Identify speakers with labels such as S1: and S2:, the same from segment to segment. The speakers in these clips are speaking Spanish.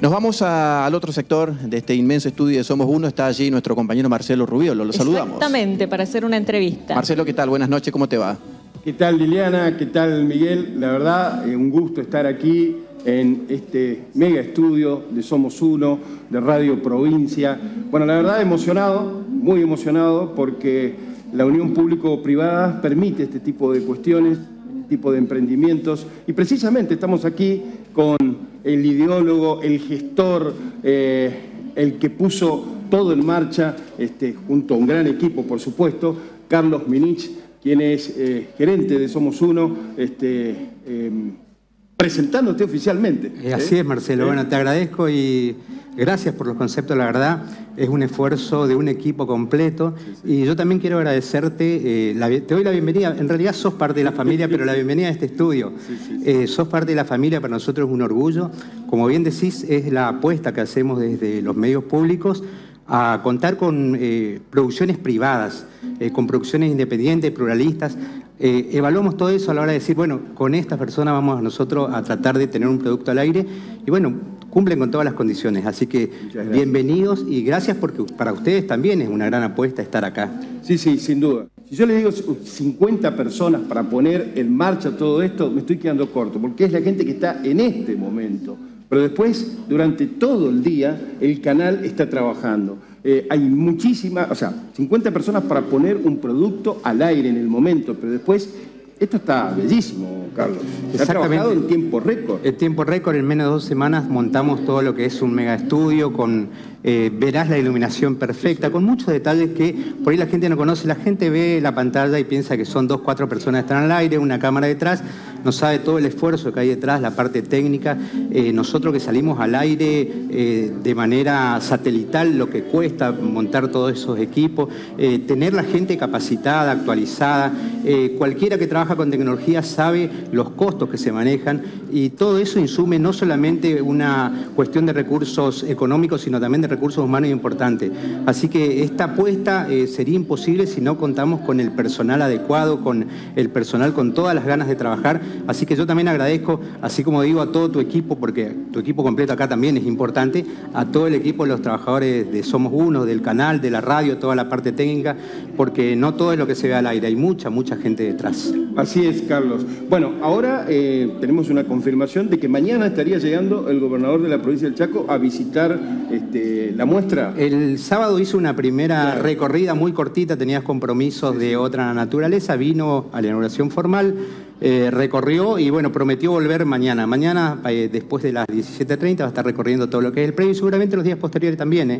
S1: Nos vamos al otro sector de este inmenso estudio de Somos Uno. Está allí nuestro compañero Marcelo Rubiolo. Lo saludamos.
S2: Exactamente, para hacer una entrevista.
S1: Marcelo, ¿qué tal? Buenas noches, ¿cómo te va?
S3: ¿Qué tal, Liliana? ¿Qué tal, Miguel? La verdad, un gusto estar aquí en este mega estudio de Somos Uno, de Radio Provincia. Bueno, la verdad, emocionado, muy emocionado, porque la unión público-privada permite este tipo de cuestiones, este tipo de emprendimientos, y precisamente estamos aquí con el ideólogo, el gestor, el que puso todo en marcha, junto a un gran equipo, por supuesto, Carlos Minich, quien es gerente de Somos Uno, presentándote oficialmente.
S4: Así es, Marcelo. Bueno, te agradezco y gracias por los conceptos. La verdad, es un esfuerzo de un equipo completo. Y yo también quiero agradecerte. Te doy la bienvenida. En realidad sos parte de la familia, pero la bienvenida a este estudio. Sos parte de la familia, para nosotros es un orgullo. Como bien decís, es la apuesta que hacemos desde los medios públicos a contar con producciones privadas, con producciones independientes, pluralistas. Evaluamos todo eso a la hora de decir, bueno, con estas personas vamos nosotros a tratar de tener un producto al aire y bueno, cumplen con todas las condiciones. Así que bienvenidos y gracias porque para ustedes también es una gran apuesta estar acá.
S3: Sí, sí, sin duda. Si yo le digo 50 personas para poner en marcha todo esto, me estoy quedando corto, porque es la gente que está en este momento. Pero después, durante todo el día, el canal está trabajando. Hay muchísimas, 50 personas para poner un producto al aire en el momento, pero después, esto está bellísimo, Carlos. Se ha trabajado en tiempo récord.
S4: En tiempo récord, en menos de 2 semanas, montamos todo lo que es un mega estudio con, verás la iluminación perfecta, con muchos detalles que por ahí la gente no conoce. La gente ve la pantalla y piensa que son 2 o 4 personas que están al aire, una cámara detrás, no sabe todo el esfuerzo que hay detrás, la parte técnica. Nosotros que salimos al aire de manera satelital, lo que cuesta montar todos esos equipos, tener la gente capacitada, actualizada, cualquiera que trabaja con tecnología sabe los costos que se manejan y todo eso insume no solamente una cuestión de recursos económicos, sino también de recursos humanos importantes. Así que esta apuesta sería imposible si no contamos con el personal adecuado, con el personal con todas las ganas de trabajar. Así que yo también agradezco, así como digo, a todo tu equipo, porque tu equipo completo acá también es importante, a todo el equipo de los trabajadores de Somos Uno, del canal, de la radio, toda la parte técnica, porque no todo es lo que se ve al aire, hay mucha gente detrás.
S3: Así es, Carlos. Bueno, ahora tenemos una confirmación de que mañana estaría llegando el gobernador de la provincia del Chaco a visitar la muestra.
S4: El sábado hizo una primera recorrida muy cortita, tenías compromisos de otra naturaleza, vino a la inauguración formal, recorrió y bueno, prometió volver mañana. Mañana, después de las 17:30, va a estar recorriendo todo lo que es el predio y seguramente los días posteriores también,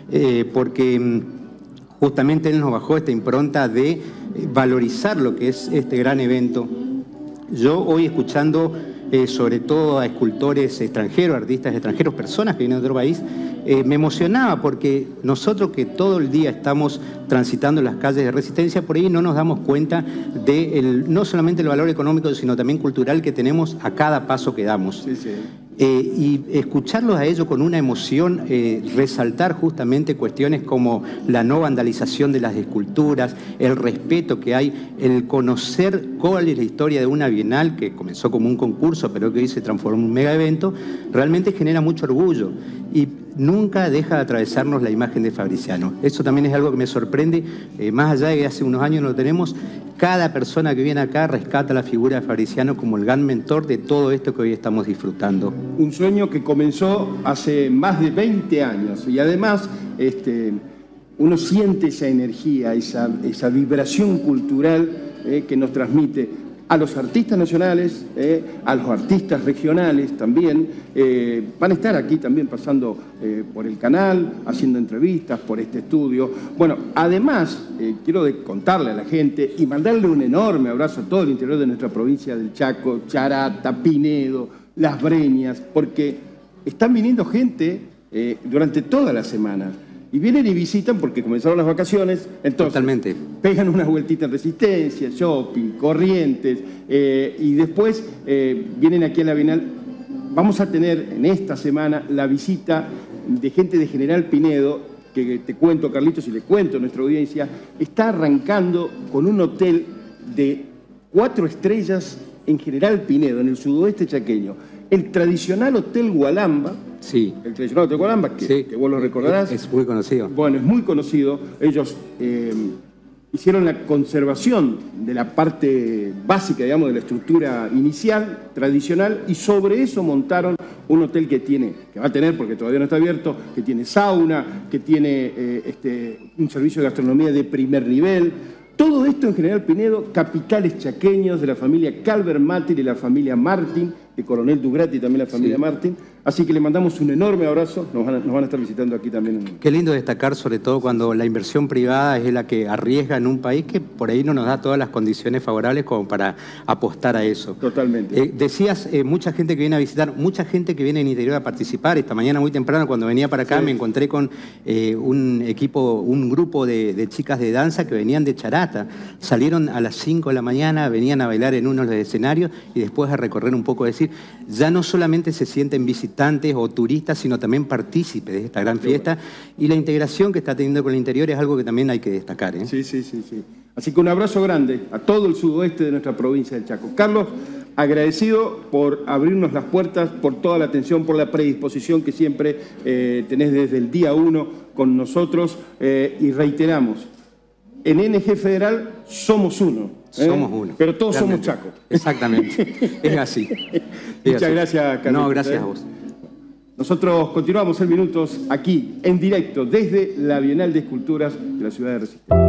S4: porque justamente él nos bajó esta impronta de valorizar lo que es este gran evento. Yo hoy escuchando sobre todo a escultores extranjeros, artistas extranjeros, personas que vienen de otro país, me emocionaba porque nosotros que todo el día estamos transitando las calles de Resistencia, por ahí no nos damos cuenta de no solamente el valor económico, sino también cultural que tenemos a cada paso que damos.
S3: Sí, sí.
S4: Y escucharlos a ellos con una emoción, resaltar justamente cuestiones como la no vandalización de las esculturas, el respeto que hay, el conocer cuál es la historia de una bienal que comenzó como un concurso pero que hoy se transformó en un mega evento, realmente genera mucho orgullo y nunca deja de atravesarnos la imagen de Fabriciano. Eso también es algo que me sorprende, más allá de que hace unos años no lo tenemos, cada persona que viene acá rescata la figura de Fabriciano como el gran mentor de todo esto que hoy estamos disfrutando.
S3: Un sueño que comenzó hace más de 20 años y además uno siente esa energía, esa vibración cultural que nos transmite a los artistas nacionales, a los artistas regionales también. Van a estar aquí también pasando por el canal, haciendo entrevistas por este estudio. Bueno, además, quiero contarle a la gente y mandarle un enorme abrazo a todo el interior de nuestra provincia del Chaco, Charata, Pinedo, Las Breñas, porque están viniendo gente durante toda la semana. Y vienen y visitan porque comenzaron las vacaciones, entonces
S4: totalmente
S3: pegan una vueltita en Resistencia, shopping, Corrientes, y después vienen aquí a la Bienal. Vamos a tener en esta semana la visita de gente de General Pinedo, que te cuento, Carlitos, y le cuento a nuestra audiencia, está arrancando con un hotel de 4 estrellas en General Pinedo, en el sudoeste chaqueño. El tradicional Hotel Gualamba,
S4: Sí.
S3: El tradicional Hotel Guarambas, que vos lo recordarás.
S4: Es muy conocido.
S3: Bueno, es muy conocido. Ellos hicieron la conservación de la parte básica, digamos, de la estructura inicial, tradicional, y sobre eso montaron un hotel que va a tener, porque todavía no está abierto, que tiene sauna, que tiene un servicio de gastronomía de primer nivel. Todo esto en General Pinedo, capitales chaqueños de la familia Calver Mártir y la familia Martín, de Coronel Dugrati también la familia Martín. Así que le mandamos un enorme abrazo, nos van a estar visitando aquí también.
S4: Qué lindo destacar, sobre todo cuando la inversión privada es la que arriesga en un país que por ahí no nos da todas las condiciones favorables como para apostar a eso.
S3: Totalmente.
S4: Decías, mucha gente que viene a visitar, mucha gente que viene en interior a participar. Esta mañana muy temprano cuando venía para acá me encontré con un grupo de chicas de danza que venían de Charata. Salieron a las 5 de la mañana, venían a bailar en uno de los escenarios y después a recorrer un poco, decir, ya no solamente se sienten visitantes o turistas, sino también partícipes de esta gran fiesta. Y la integración que está teniendo con el interior es algo que también hay que destacar.
S3: Sí. Así que un abrazo grande a todo el sudoeste de nuestra provincia del Chaco. Carlos, agradecido por abrirnos las puertas, por toda la atención, por la predisposición que siempre tenés desde el día 1 con nosotros. Y reiteramos, en NG Federal somos uno.
S4: Somos uno.
S3: Pero todos
S4: realmente
S3: somos Chaco.
S4: Exactamente. Es así.
S3: Muchas gracias, Carlos.
S4: No, gracias a vos.
S3: Nosotros continuamos en minutos aquí, en directo, desde la Bienal de Esculturas de la ciudad de Resistencia.